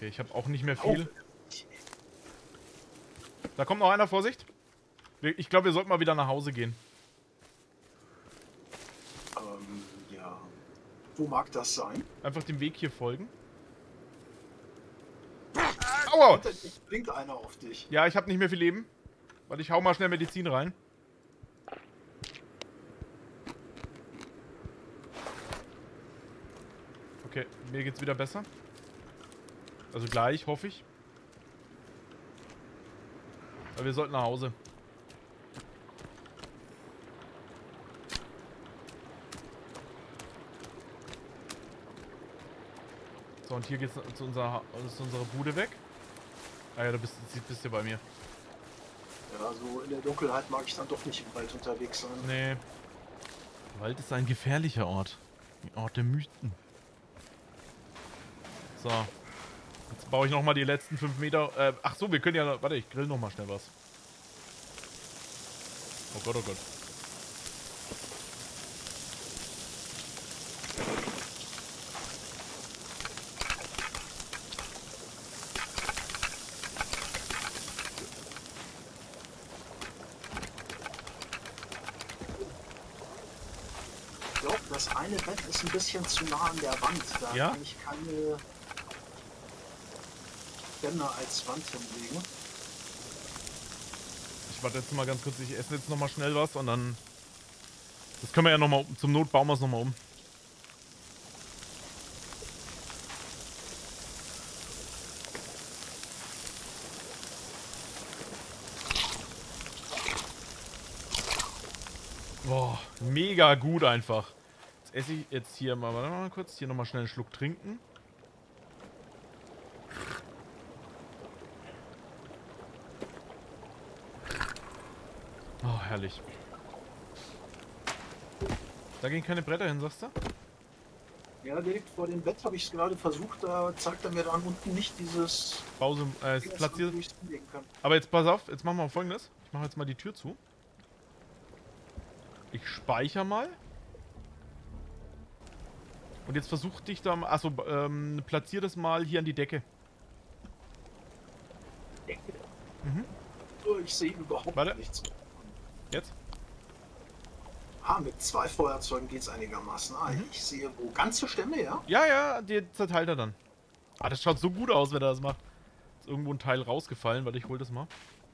Okay, ich habe auch nicht mehr viel. Da kommt noch einer, Vorsicht. Ich glaube, wir sollten mal wieder nach Hause gehen. Ja. Wo mag das sein? Einfach dem Weg hier folgen. Aua! Bringt einer auf dich. Ja, ich habe nicht mehr viel Leben. Warte, ich hau mal schnell Medizin rein. Okay, mir geht's wieder besser. Also gleich, hoffe ich. Aber wir sollten nach Hause. So, und hier geht's zu unserer Bude weg. Ah ja, du bist ja bei mir. Ja, so in der Dunkelheit mag ich dann doch nicht im Wald unterwegs sein. Nee. Der Wald ist ein gefährlicher Ort. Ein Ort der Mythen. So. Jetzt baue ich nochmal die letzten 5 Meter. Ach so, wir können ja... Warte, ich grill nochmal schnell was. Oh Gott, oh Gott. Ich glaube, das eine Bett ist ein bisschen zu nah an der Wand. Da Ja? kann ich keine Bänder als Wand hinlegen. Ich warte jetzt mal ganz kurz. Ich esse jetzt nochmal schnell was und dann... Das können wir ja nochmal... Zum Not bauen wir es nochmal um. Boah, mega gut einfach. Jetzt esse ich jetzt hier mal, warte mal kurz, hier nochmal schnell einen Schluck trinken. Oh, herrlich. Da gehen keine Bretter hin, sagst du? Ja, direkt vor dem Bett habe ich es gerade versucht, da zeigt er mir dann unten nicht dieses Pause, ist Ding, platziert. wo ich's hinlegen kann. Aber jetzt pass auf, jetzt machen wir Folgendes. Ich mache jetzt mal die Tür zu. Ich speichere mal. Und jetzt versuch dich da mal... Achso, platzier das mal hier an die Decke. Decke. Mhm. Oh, ich sehe überhaupt Warte. nichts. Jetzt? Ah, mit 2 Feuerzeugen geht es einigermaßen. Ah, ich sehe wo ganze Stämme, ja? Ja, ja, die zerteilt er dann. Ah, das schaut so gut aus, wenn er das macht. Ist irgendwo ein Teil rausgefallen, warte, ich hol das mal.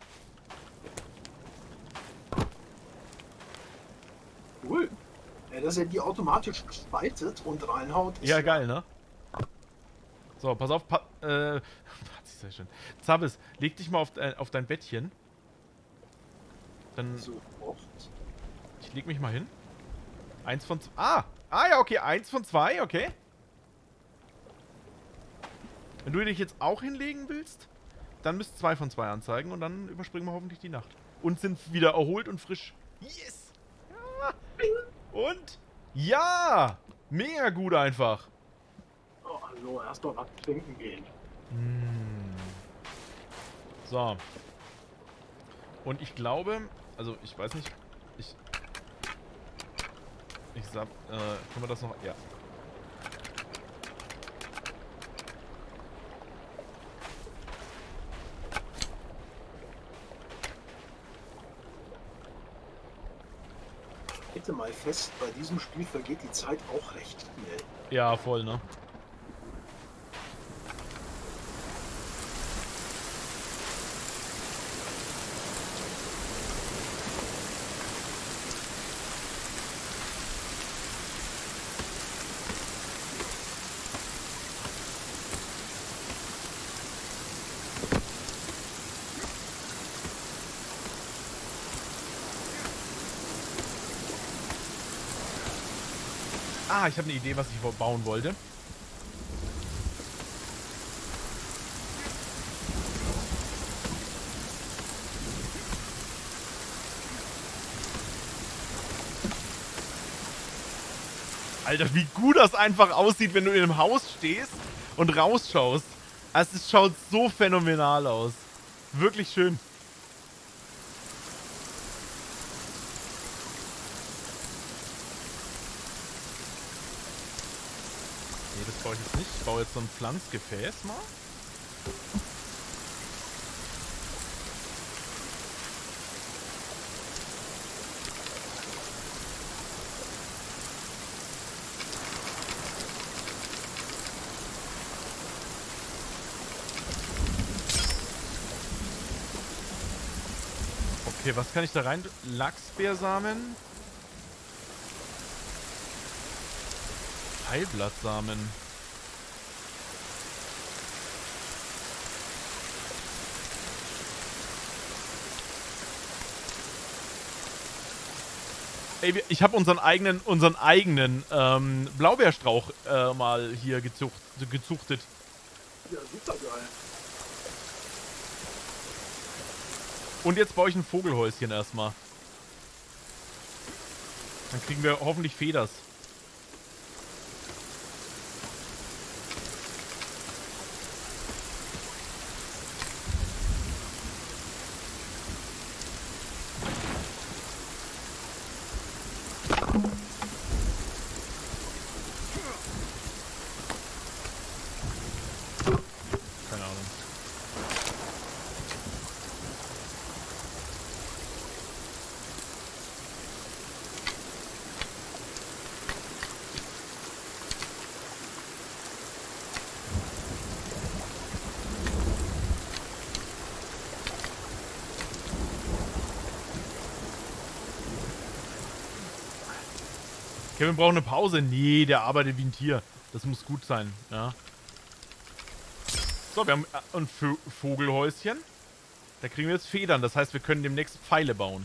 Cool. Ja, dass er die automatisch spaltet und reinhaut. Ist Ja, geil, ne? So, pass auf, sehr schön. Zabis, leg dich mal auf dein Bettchen. Dann, Sofort. ich leg mich mal hin. 1 von 2. Ah, ja, okay, 1 von 2, okay. Wenn du dich jetzt auch hinlegen willst, dann müsst 2 von 2 anzeigen und dann überspringen wir hoffentlich die Nacht. Und sind wieder erholt und frisch. Yes! Ja. Und? Ja! Mega gut einfach. Oh, hallo, erst mal was trinken gehen. So. Und ich glaube, also ich weiß nicht, ich sag, können wir das noch, ja. Bitte mal fest, bei diesem Spiel vergeht die Zeit auch recht schnell. Ja, voll, ne? Ah, ich habe eine Idee, was ich bauen wollte. Alter, wie gut das einfach aussieht, wenn du in einem Haus stehst und rausschaust. Also, es schaut so phänomenal aus. Wirklich schön. Nee, das baue ich jetzt nicht. Ich baue jetzt so ein Pflanzgefäß mal. Okay, was kann ich da rein? Lachsbeersamen. Heilblattsamen. Ey, ich habe unseren eigenen Blaubeerstrauch mal hier gezuchtet. Ja, super geil. Und jetzt baue ich ein Vogelhäuschen erstmal. Dann kriegen wir hoffentlich Feders. Keine Ahnung. Kevin braucht eine Pause. Nee, der arbeitet wie ein Tier. Das muss gut sein, ja. So, wir haben ein Vogelhäuschen. Da kriegen wir jetzt Federn. Das heißt, wir können demnächst Pfeile bauen.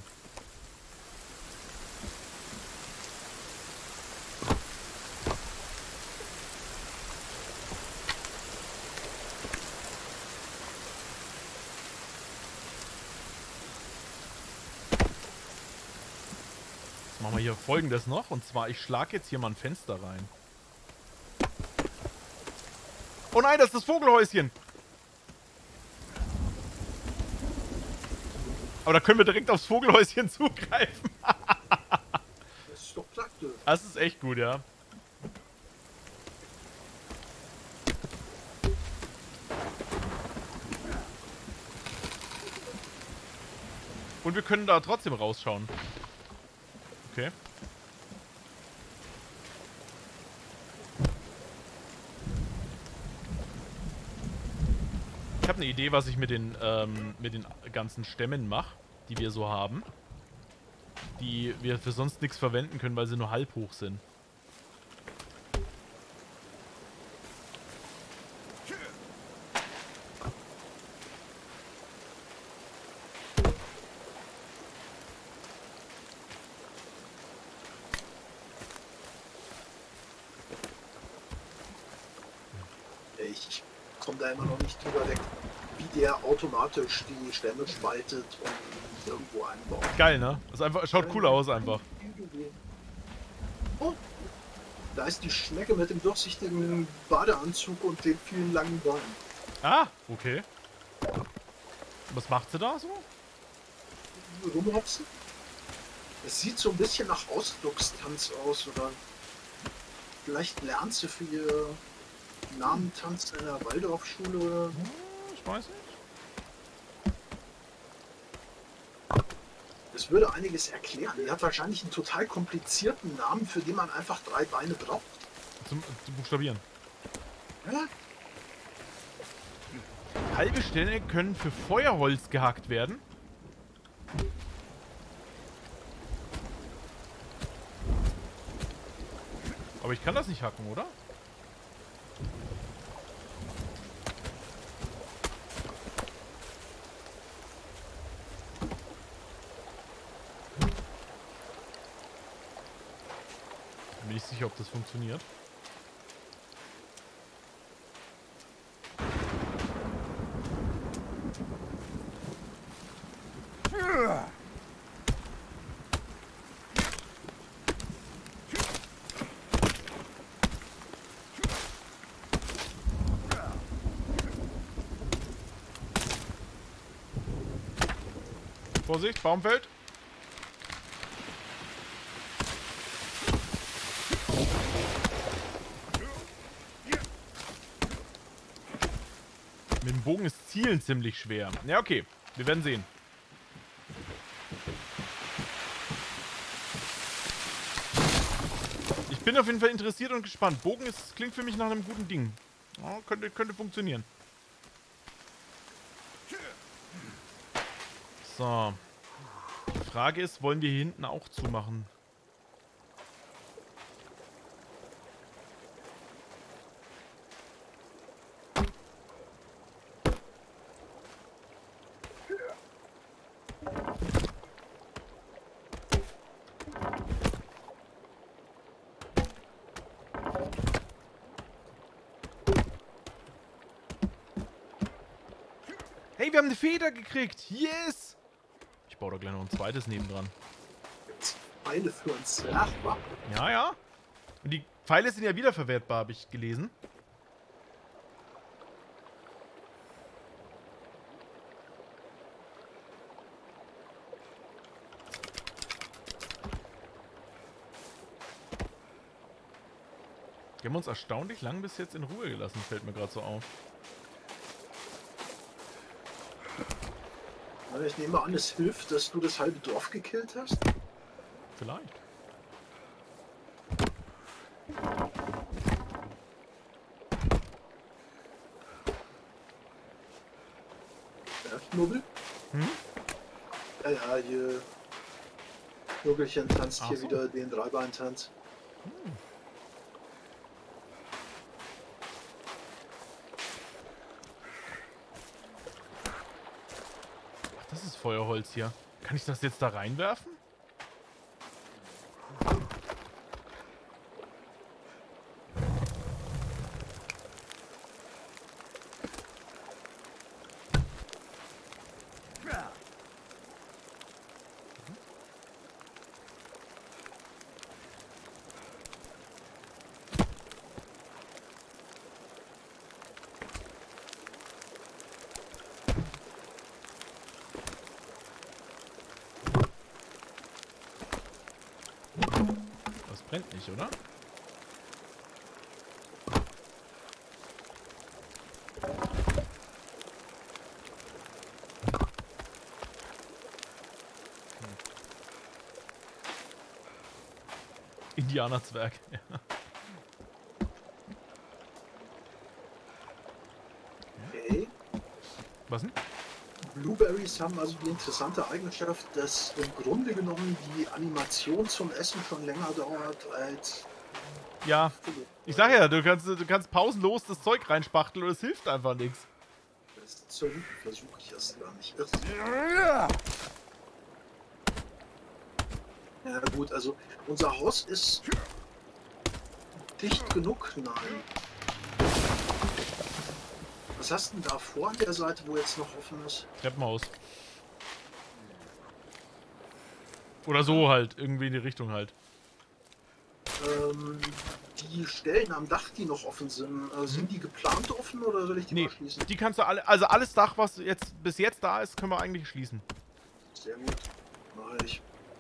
Jetzt machen wir hier Folgendes noch. Und zwar, ich schlage jetzt hier mal ein Fenster rein. Oh nein, das ist das Vogelhäuschen. Aber da können wir direkt aufs Vogelhäuschen zugreifen. Das ist doch praktisch. Das ist echt gut, ja. Und wir können da trotzdem rausschauen. Okay. Ich habe eine Idee, was ich mit den ganzen Stämmen mache, die wir so haben. Die wir für sonst nichts verwenden können, weil sie nur halb hoch sind. Ich komme da immer noch nicht drüber weg, wie der automatisch die Stämme spaltet und irgendwo einbaut. Geil, ne? Das ist einfach, schaut cool aus einfach. Oh, da ist die Schnecke mit dem durchsichtigen Badeanzug und den vielen langen Beinen. Ah, okay. Was macht sie da so? Rumhopsen. Es sieht so ein bisschen nach Ausdruckstanz aus, oder vielleicht lernt sie für ihr Namentanz in der Waldorfschule oder so. Ich weiß nicht. Das würde einiges erklären. Die hat wahrscheinlich einen total komplizierten Namen, für den man einfach 3 Beine braucht. Zum Buchstabieren. Ja? Halbe Stämme können für Feuerholz gehackt werden. Aber ich kann das nicht hacken, oder? Bin nicht sicher, ob das funktioniert. Vorsicht, Baum fällt. Mit dem Bogen ist Zielen ziemlich schwer. Ja, okay. Wir werden sehen. Ich bin auf jeden Fall interessiert und gespannt. Bogen klingt für mich nach einem guten Ding. Ja, könnte funktionieren. So. Die Frage ist, wollen wir hier hinten auch zumachen? Hey, wir haben eine Feder gekriegt. Yes! Ich baue da gleich noch ein zweites nebendran. Pfeile für uns. Ach, wa? Ja, ja. Und die Pfeile sind ja wiederverwertbar, habe ich gelesen. Die haben uns erstaunlich lang bis jetzt in Ruhe gelassen, fällt mir gerade so auf. Ich nehme an, es hilft, dass du das halbe Dorf gekillt hast. Vielleicht. Ja, Knubbel? Hm? Ja, hier. Knubbelchen tanzt Ach hier so. wieder den Dreibeintanz. Ach, das ist Feuerholz hier. Kann ich das jetzt da reinwerfen? Das brennt nicht, oder? Indianerzwerg. Ja. Okay. Was denn? Blueberries haben also die interessante Eigenschaft, dass im Grunde genommen die Animation zum Essen schon länger dauert als... Ja, ich sag ja, du kannst pausenlos das Zeug reinspachteln und es hilft einfach nichts. Das versuche ich erst gar nicht. Ja gut, also unser Haus ist dicht genug. Nein. Was hast du denn da vor an der Seite, wo jetzt noch offen ist? Treppenhaus. Oder so halt, irgendwie in die Richtung halt. Die Stellen am Dach, die noch offen sind, sind die geplant offen oder soll ich die Nee, mal schließen? die kannst du alle, also alles Dach, was jetzt bis jetzt da ist, können wir eigentlich schließen. Sehr gut. Mach ich.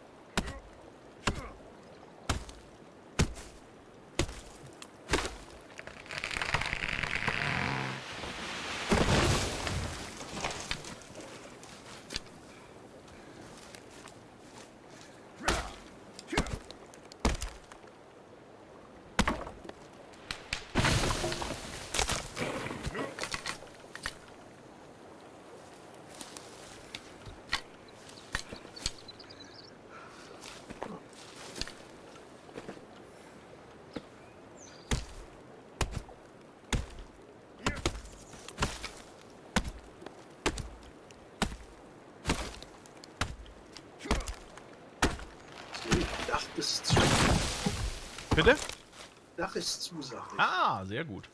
Dach ist zu. Bitte? Dach ist zu, sag ich. Ah, sehr gut.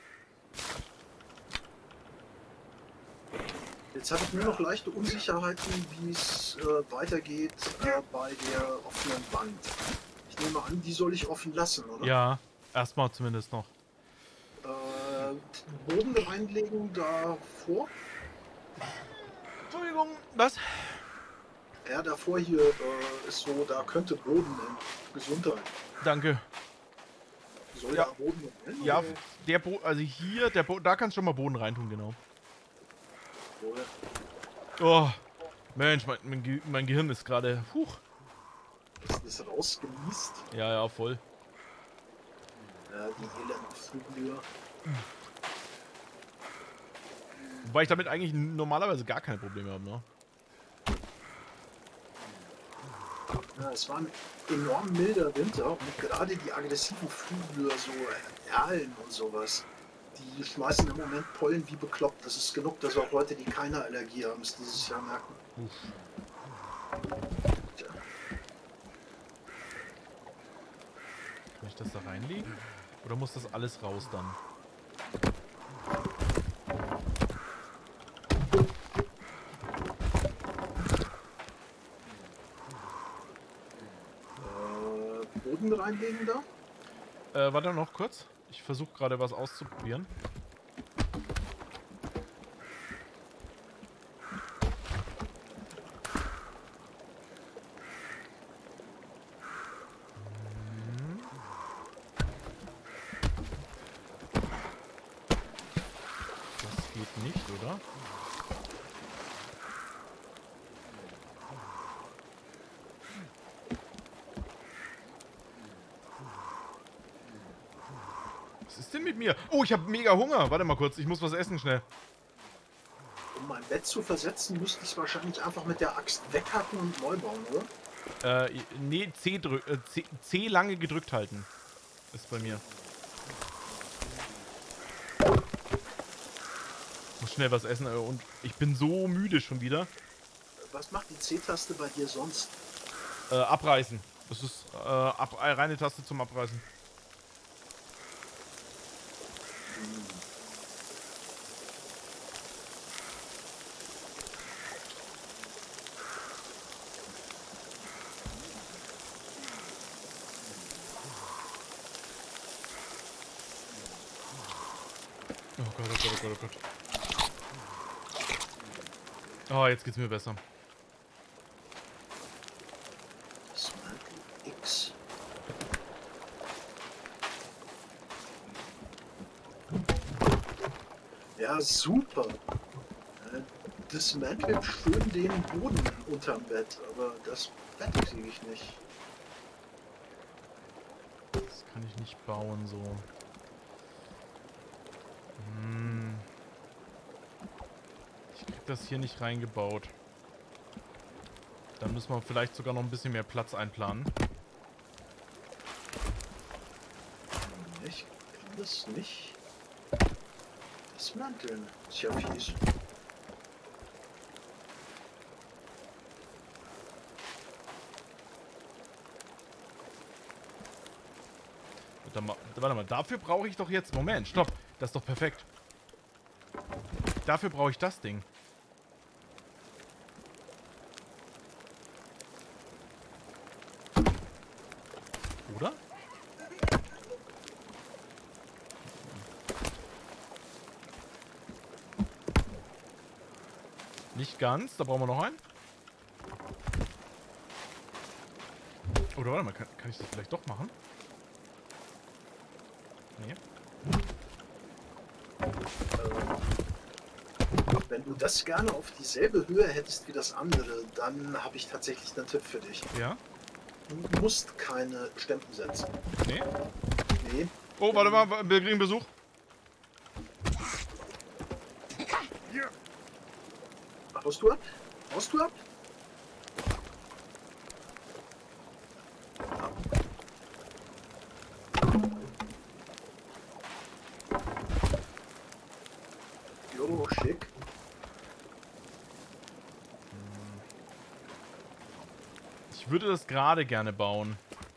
Jetzt habe ich nur noch leichte Unsicherheiten, wie es weitergeht bei der offenen Wand. Ich nehme an, die soll ich offen lassen, oder? Ja, erstmal zumindest noch. Boden reinlegen davor. Entschuldigung, was? Ja, davor hier ist so, da könnte Boden hin. Gesundheit. Danke. Soll Ja. da Boden hin? Ja, oder? der also hier, da kannst du schon mal Boden reintun, genau. Wohl. Oh, Mensch, mein Gehirn ist gerade... Huch. Ist das rausgenießt? Ja, ja, voll. Ja, die elenden Flügel. Wobei ich damit eigentlich normalerweise gar keine Probleme habe, ne? Ja, es war ein enorm milder Winter und gerade die aggressiven Flügel, so Erlen und sowas, die schmeißen im Moment Pollen wie bekloppt. Das ist genug, dass auch Leute, die keine Allergie haben, es dieses Jahr merken. Uff. Tja. Kann ich das da reinlegen? Oder muss das alles raus dann? Boden reinlegen da? Warte noch kurz. Ich versuche gerade was auszuprobieren. Das geht nicht, oder? Was ist denn mit mir? Oh, ich habe mega Hunger. Warte mal kurz, ich muss was essen schnell. Um mein Bett zu versetzen, müsste ich es wahrscheinlich einfach mit der Axt weghacken und neu bauen, oder? Nee, C lange gedrückt halten. Ist bei mir. Muss schnell was essen und ich bin so müde schon wieder. Was macht die C-Taste bei dir sonst? Abreißen. Das ist reine Taste zum Abreißen. Oh Gott, oh Gott, oh Gott, oh Gott. Oh, jetzt geht's mir besser. Dismantle X. Ja, super. Dismantle schön den Boden unterm Bett, aber das Bett kriege ich nicht. Das kann ich nicht bauen, so. Ich krieg das hier nicht reingebaut. Dann müssen wir vielleicht sogar noch ein bisschen mehr Platz einplanen. Ich kann das nicht dismanteln. Ist ja fies. Warte mal, dafür brauche ich doch jetzt... Moment, stopp. Das ist doch perfekt. Dafür brauche ich das Ding. Oder? Nicht ganz, da brauchen wir noch einen. Oder warte mal, kann ich das vielleicht doch machen? Nee. Wenn du das gerne auf dieselbe Höhe hättest wie das andere, dann habe ich tatsächlich einen Tipp für dich. Ja? Du musst keine Stempen setzen. Nee? Nee. Oh, warte mal, wir kriegen Besuch. Haust du ab? Haust du ab? Jo, schick. Ich würde das gerade gerne bauen.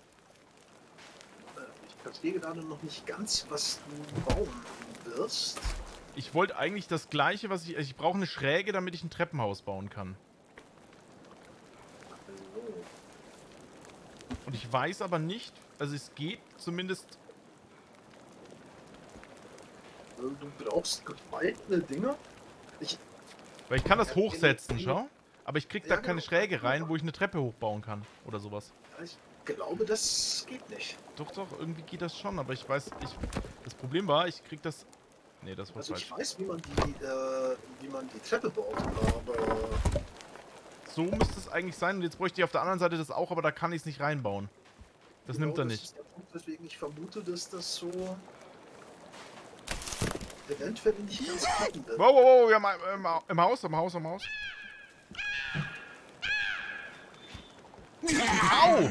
Ich verstehe gerade noch nicht ganz, was du bauen wirst. Ich wollte eigentlich das gleiche, was ich... Ich brauche eine Schräge, damit ich ein Treppenhaus bauen kann. Also, Und ich weiß aber nicht... Also es geht zumindest... du brauchst gespaltene Dinge. Weil ich kann das hochsetzen, schau. Aber ich krieg da Ja, keine genau. Schräge rein, wo ich eine Treppe hochbauen kann. Oder sowas. Ich glaube, das geht nicht. Doch, doch, irgendwie geht das schon. Aber ich weiß... Das Problem war, ich krieg das Nee, das war Also ich falsch. weiß, wie man die Treppe baut, aber... So müsste es eigentlich sein. Und jetzt bräuchte ich auf der anderen Seite das auch, aber da kann ich es nicht reinbauen. Das genau, nimmt er das nicht. ist der Punkt, weswegen ich vermute, dass das so eventuell nicht ganz klappen wird. Wow, wow, wow, ja, im Haus, im Haus, im Haus. Au!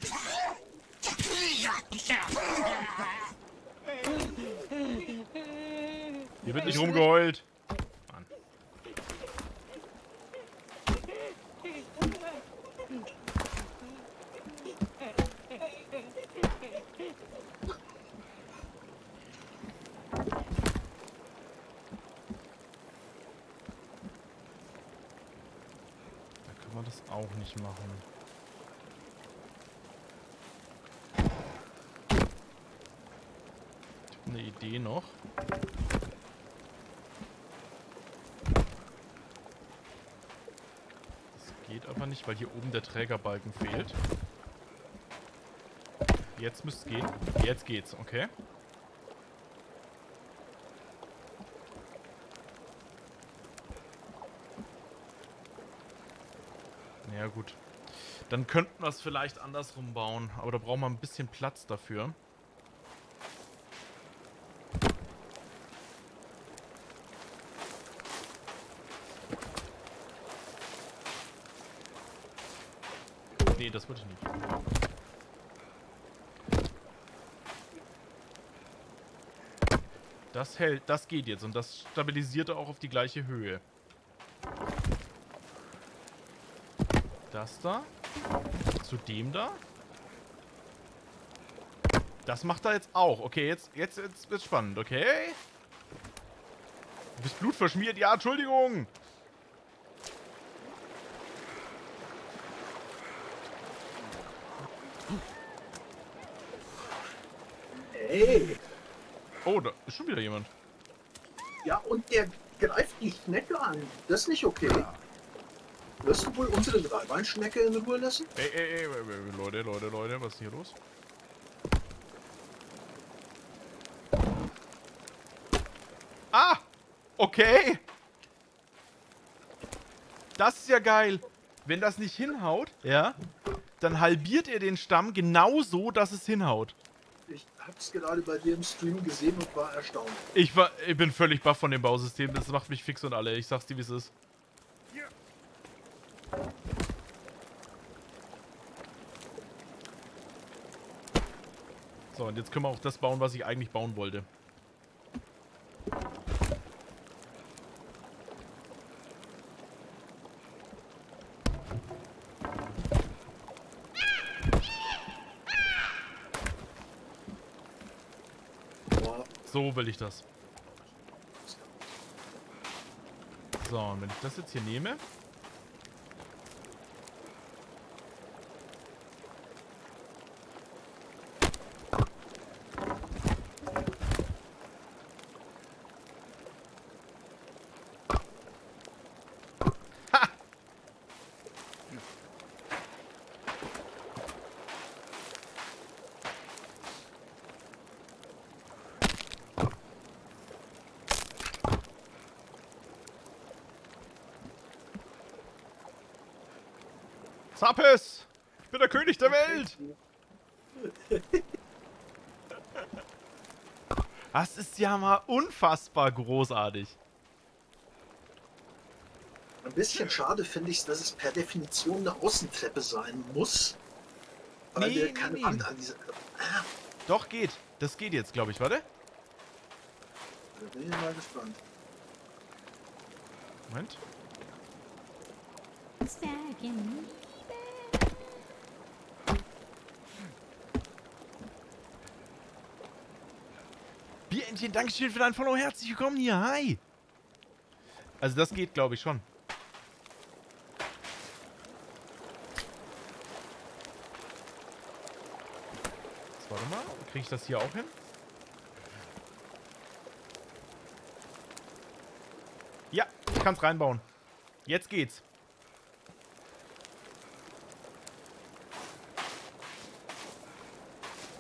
Hier wird nicht rumgeheult. Mann. Da kann man das auch nicht machen. Ich habe eine Idee noch. Geht aber nicht, weil hier oben der Trägerbalken fehlt. Jetzt müsste es gehen. Jetzt geht's, okay. Ja gut. Dann könnten wir es vielleicht andersrum bauen. Aber da brauchen wir ein bisschen Platz dafür. Nee, das würde ich nicht. Das hält, das geht jetzt und das stabilisiert er auch auf die gleiche Höhe. Das da. Zu dem da. Das macht er jetzt auch. Okay, jetzt wird's spannend, okay? Du bist blutverschmiert. Ja, Entschuldigung. Hey! Oh, da ist schon wieder jemand. Ja, und der greift die Schnecke an. Das ist nicht okay. Wirst du wohl unsere Dreibeinschnecke in Ruhe lassen? Ey, Leute, was ist hier los? Ah! Okay! Das ist ja geil. Wenn das nicht hinhaut, ja, dann halbiert ihr den Stamm genauso, dass es hinhaut. Ich hab's gerade bei dir im Stream gesehen und war erstaunt. Ich bin völlig baff von dem Bausystem. Das macht mich fix und alle. Ich sag's dir, wie es ist. So, und jetzt können wir auch das bauen, was ich eigentlich bauen wollte. Boah, So will ich das. So, und wenn ich das jetzt hier nehme... Zappes! Ich bin der König der Welt! Das ist ja mal unfassbar großartig. ein bisschen schade finde ich, dass es per Definition eine Außentreppe sein muss. Weil wir keine Wand an dieser... Ah, Doch, geht. Das geht jetzt, glaube ich. Warte. da bin ich mal gespannt. Moment. Bierentchen, Dankeschön für deinen Follow. Herzlich willkommen hier. Hi. Also das geht, glaube ich, schon. Jetzt warte mal. Kriege ich das hier auch hin? Ja, ich kann es reinbauen. Jetzt geht's.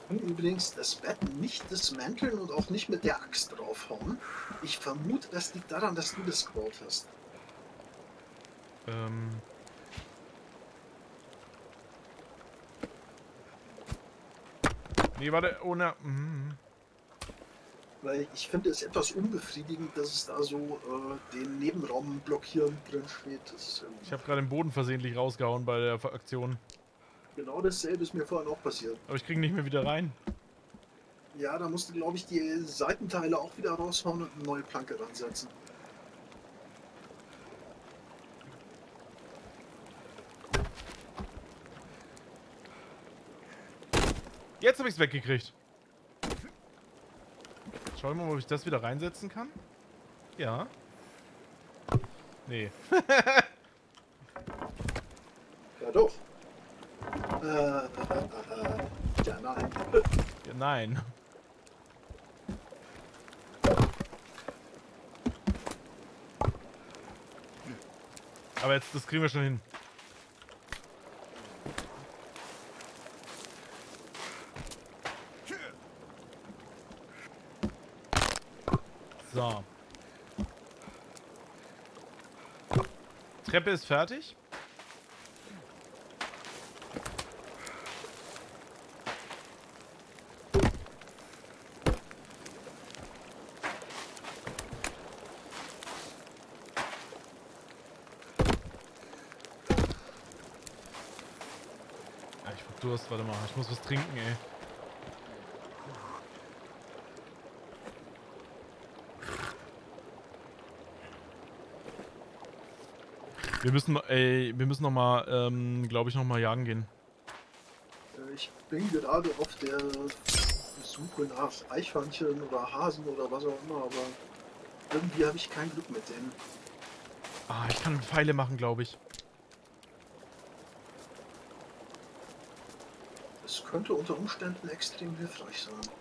kann übrigens das Bett nicht dismanteln und auch nicht mit der Axt draufhauen. Ich vermute, das liegt daran, dass du das gebaut hast. Nee, warte, ohne... Weil ich finde es etwas unbefriedigend, dass es da so den Nebenraum blockieren drin steht. Das, Ich habe gerade den Boden versehentlich rausgehauen bei der Aktion. genau dasselbe ist mir vorhin auch passiert. Aber ich kriege nicht mehr wieder rein. Ja, da musst du, glaube ich, die Seitenteile auch wieder raushauen und eine neue Planke ransetzen. Jetzt habe ich es weggekriegt. Schauen wir mal, ob ich das wieder reinsetzen kann. Ja. Nee. Ja, doch. Ja, nein. Ja, nein. Aber jetzt, das kriegen wir schon hin. So. Treppe ist fertig. Ja, ich hab Durst, warte mal, ich muss was trinken, ey. Wir müssen noch mal, glaube ich, noch mal jagen gehen. Ich bin gerade auf der Suche nach Eichhörnchen oder Hasen oder was auch immer, aber irgendwie habe ich kein Glück mit denen. Ah, ich kann Pfeile machen, glaube ich. Das könnte unter Umständen extrem hilfreich sein.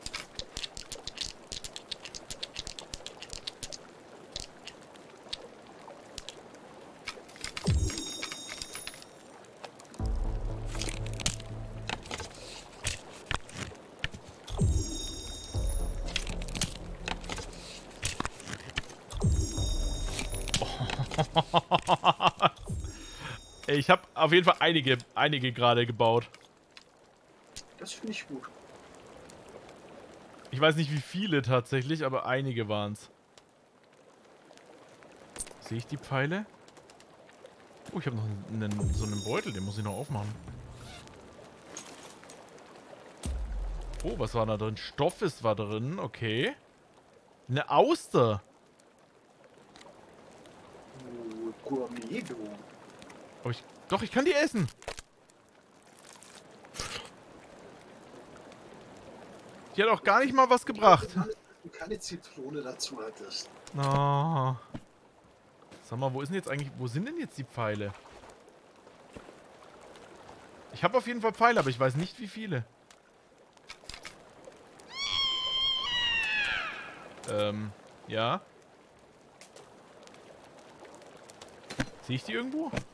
Ich habe auf jeden Fall einige gerade gebaut. Das finde ich gut. Ich weiß nicht wie viele tatsächlich, aber einige waren's. Sehe ich die Pfeile? Oh, ich habe noch so einen Beutel, den muss ich noch aufmachen. Oh, was war da drin? Stoff war drin, okay. Eine Auster. Gourmet, du. Oh, doch, ich kann die essen. Die hat auch gar nicht mal was gebracht. Dass du keine Zitrone dazu hattest. Oh. Sag mal, wo sind denn jetzt die Pfeile? Ich habe auf jeden Fall Pfeile, aber ich weiß nicht wie viele. Ja. Sehe ich die irgendwo?